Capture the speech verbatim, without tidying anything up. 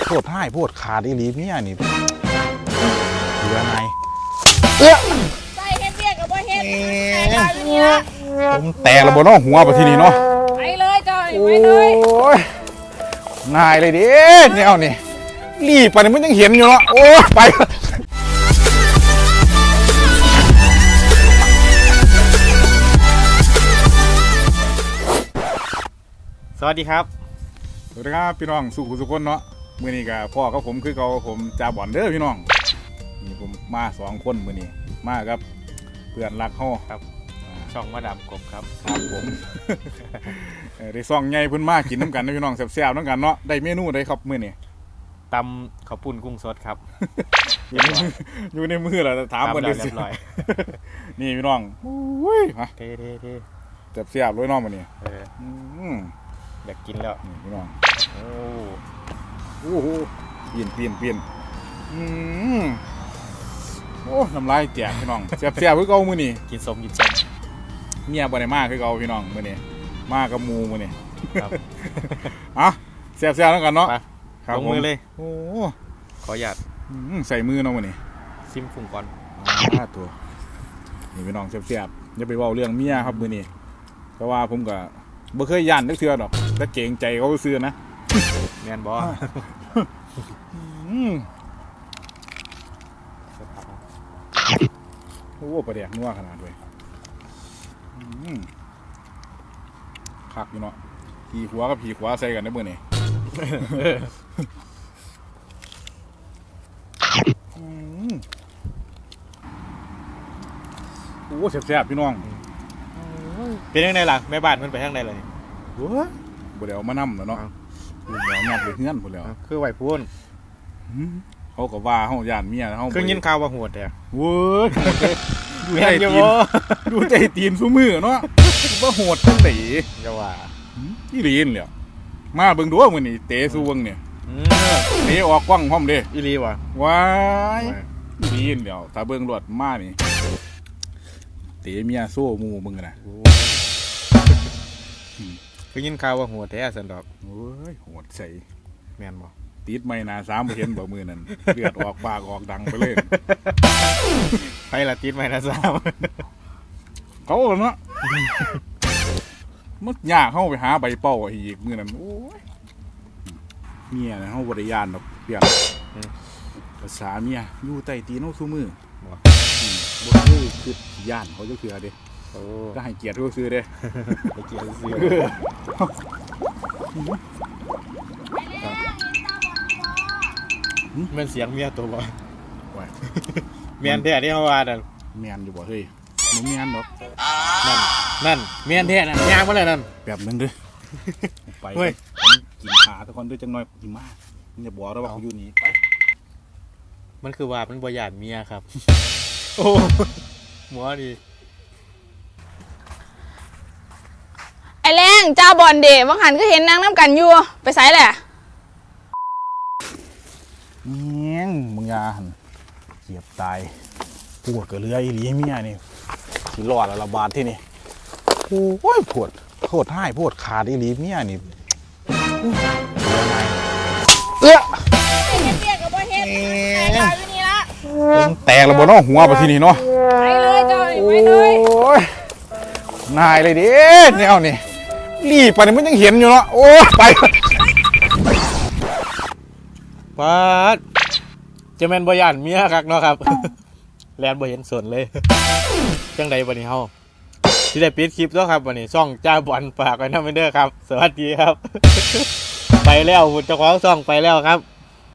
โพดให้โพดขาดอีหลีเนี่ยนี่เหลือไงเอ๊ะใส่เฮ็ดเรียกกับว่าเฮ็ดผมแตกระเบิดน้องหัวไปที่นี่เนาะไปเลยจอยไปเลยโอ้ยนายเลยดิเนี่ยเอานี่รีบไปนี่มันยังเห็นอยู่เนาะโอ้ไปสวัสดีครับสวัสดีครับพี่น้องสุขสุขคนเนาะมื่อนี้กับพ่อกับผมคือเขาผมจ่าบ่อนเด้อพี่น้องนี่ผมมาสองคนมื่อนี้มาครับเพื่อนรักเขาครับช่องมาดามกบครับครับผมได้ซองใหญ่เพิ่นมากินน้ำกันนะพี่น้องแซ่บๆน้ำกันเนาะได้เมนูได้ครับมื่อนี้ตำข้าวปุ้นกุ้งสดครับอยู่ในมืออยู่ในมือเราถามกันเลยสินี่พี่น้องอุ้ยมาเท่เท่เท่แซ่บๆเลยน้องมื่อนี้เอออยากกินแล้วนี่พี่น้องโอ้โอ้โหเปลี่ยนเปลี่ยนเปลี่ยนอืมโอ้น้ำลายแตกพี่น้องแซ่บๆคือเก่ามื้อนี้กินสมกินสมเมียบ่ได้มาคือเก่าพี่น้องมื้อนี้มากับหมู่มื้อนี้ครับอ่ะแซ่บๆแล้วกันเนาะลงมือเลยโอ้ขอหยาดใส่มือเนาะมื้อนี้ซิมฝุ่งก่อนอ่าตัวนี่พี่น้องแซ่บๆอย่าไปเว้าเรื่องเมียครับมื้อนี้เพราะว่าผมก็บ่เคยย่านนึกเทื่อดอกแต่เกรงใจเขาซื่อนะแม่นบ่โอ้ประเดี๋ยวนัวขนาดด้วยคักอยู่เนาะผีขวากับผีขวาใส่กันได้เมื่อนี่โอ้แซ่บๆพี่น้องเป็นยังไงล่ะแม่บ้านมันไปทางใดเลยโอ้บ่เดี๋ยวมานำแล้วเนาะลูกเหล่างับเลยเฮือนพุ่นแล้วคือไหวพูนเขาก็ว่าเฮาย่านเมียเฮาคือยินข่าวว่าโหดแท้เว้ยดูใจตีนดูใจตีนซุมือเนาะว่าโหดจังได๋อย่าว่าอีหลีนแล้วมาเบิ่งดูมื้อนี้เตะสู้เบิ่งเนี่ยเตะออกกว้างพร้อมเด้อีหลีว่ะว้ายอีหลีนแล้วถ้าเบิ่งรวดมานี่เตะเมียโซ่หมู่มึงน่ะคือยินข่าวว่าโหดแท้สันดอกโอ้ยโหดใส่แม่นบ่ติดไม่นาสามบ่เห็นบ่มือนั่นเลือดออกปากออกดังไปเลยไปละติดไม่นาสามเขาเนาะมันยากเข้าไปหาใบเป้าอีกมือนั่นโอ้ยเมียนะเขาบริยานดอกเปลี่ยนภาษาเมียอยู่ใต้ตีนเขาสู้มือบ่คือคือย่านเขาจะคือเด้ก็ให้เกียรติเขาซื้อเด้ให้เกียรติซื้อแม่นเสียงเมียตัวบ่เมียนแท้ที่เขาว่านั่นเมียนอยู่บ่เฮ้ยมันเมียนดอกนั่นนั่นเมียนแท้นั่นย่างมาเลยนั่นแบบนึงด้วยไปผมกินขาทุกคนด้วยจังน้อยกินมากมันจะบอกแล้วว่าเขาอยู่นี่ไปมันคือว่ามันบ่หยาดเมียครับโอ้หมอดีไอ้แรงเจ้าบอลเดบางหันก็เห็นนางน้ำกันอยู่ไปไสแหละเงี้ยงมึงยาหันเกียบตายปวดกระเรืออีหลีเมียนี่ที่รอดระบาดที่นี่โอ้ยปวดปวดให้ปวดขาดอีหลีเมียนี่เอ๊ะเรียกกับว่าเฮ็ดตายอยู่นี่ละแตกระเบิดน้องหัวไปที่นี่เนาะไปเลยจอยไปเลยโอ้ยนายเลยดิเนี่ยเอานี่รีบไปนี่มันยังเห็นอยู่เนาะโอ้ไปป้าจะแม่นบ่ย่านเมียคักเนาะครับแลนบ่เห็นสนเลยจังใดวันนี้เฮาสิได้ปิดคลิปแล้วครับวันนี้ช่องจ้าบอลฝากไว้นำเด้อครับสวัสดีครับไปแล้วเจ้าของช่องไปแล้วครับ